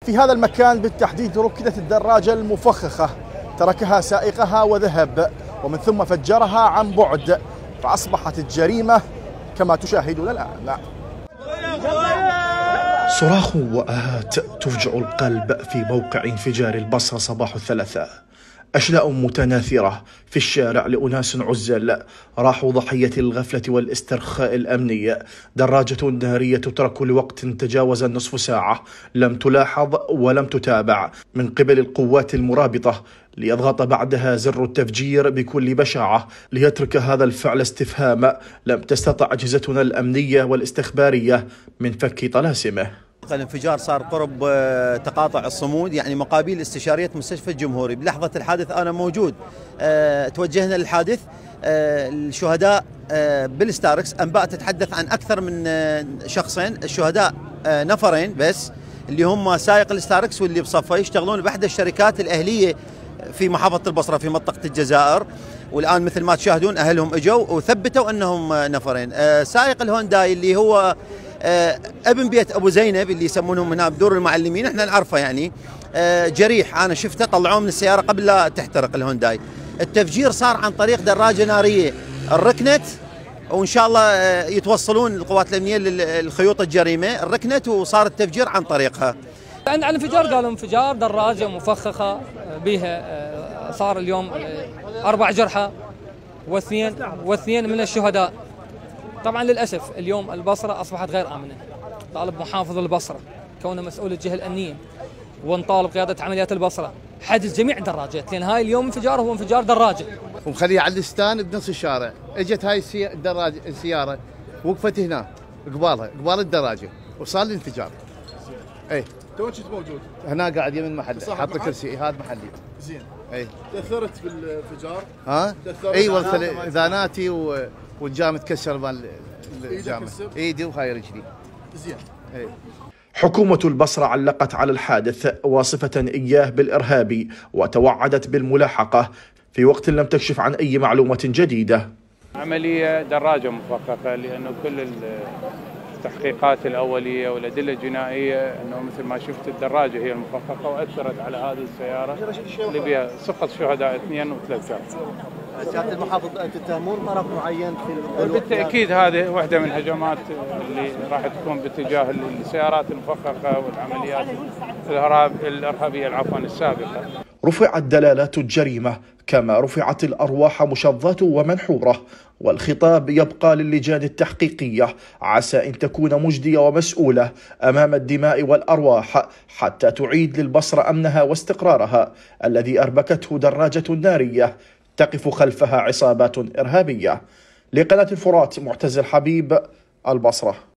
في هذا المكان بالتحديد ركنت الدراجة المفخخة، تركها سائقها وذهب، ومن ثم فجرها عن بعد، فأصبحت الجريمة كما تشاهدون الآن. صراخ وآهات تفجع القلب في موقع انفجار البصرة صباح الثلاثاء. أشلاء متناثرة في الشارع لأناس عزل راحوا ضحية الغفلة والاسترخاء الأمني. دراجة نارية تترك لوقت تجاوز النصف ساعة لم تلاحظ ولم تتابع من قبل القوات المرابطة، ليضغط بعدها زر التفجير بكل بشاعة ليترك هذا الفعل استفهام لم تستطع أجهزتنا الأمنية والاستخبارية من فك طلاسمه. الانفجار صار قرب تقاطع الصمود، يعني مقابل استشارية مستشفى الجمهوري. بلحظة الحادث أنا موجود، توجهنا للحادث. الشهداء بالستاركس، أنباء تتحدث عن أكثر من شخصين. الشهداء نفرين بس، اللي هم سائق الستاركس واللي بصفه يشتغلون بأحدى الشركات الأهلية في محافظة البصرة في منطقة الجزائر، والآن مثل ما تشاهدون أهلهم اجوا وثبتوا أنهم نفرين. سائق الهونداي اللي هو ابن بيت ابو زينب اللي يسمونهم هنا بدور المعلمين، احنا نعرفه يعني، جريح انا شفته طلعوه من السياره قبل لا تحترق الهونداي. التفجير صار عن طريق دراجه ناريه الركنت، وان شاء الله يتوصلون القوات الامنيه للخيوط الجريمه. الركنت وصار التفجير عن طريقها. عن الانفجار قالوا انفجار دراجه مفخخه بها، صار اليوم 4 جرحى واثنين من الشهداء. طبعا للأسف اليوم البصرة أصبحت غير آمنة. طالب محافظ البصرة كونه مسؤول الجهة الأمنية، ونطالب قيادة عمليات البصرة حجز جميع الدراجات، لأن هاي اليوم انفجار هو انفجار دراجة ومخليها على الستان بنص الشارع. اجت هاي الدراجة السيارة وقفت هنا قبال الدراجة وصار الانفجار. اي تو كنت موجود هنا قاعد يمين محل، حاط كرسي هذا محلي. زين. اي تأثرت بالانفجار؟ ها؟ اي والله اذاناتي والجام تكسر مال الجامع، ايدي وهاي رجلي. زين. اي. حكومة البصرة علقت على الحادث واصفة إياه بالإرهابي، وتوعدت بالملاحقة في وقت لم تكشف عن أي معلومة جديدة. عملية دراجة مفخخة، لأنه كل التحقيقات الأولية والأدلة الجنائية أنه مثل ما شفت الدراجة هي المفخخة وأثرت على هذه السيارة اللي بها سقط شهداء 2 و3 جرحى. سيادة المحافظ تتهمون طرف معين في بالتأكيد هذه واحدة من الهجمات اللي راح تكون باتجاه السيارات المفخخة والعمليات الإرهابية السابقة. رفعت دلالات الجريمة كما رفعت الأرواح مشظاة ومنحورة، والخطاب يبقى للجان التحقيقية عسى أن تكون مجدية ومسؤولة أمام الدماء والأرواح حتى تعيد للبصرة أمنها واستقرارها الذي أربكته دراجة نارية تقف خلفها عصابات إرهابية. لقناة الفرات، معتز الحبيب، البصرة.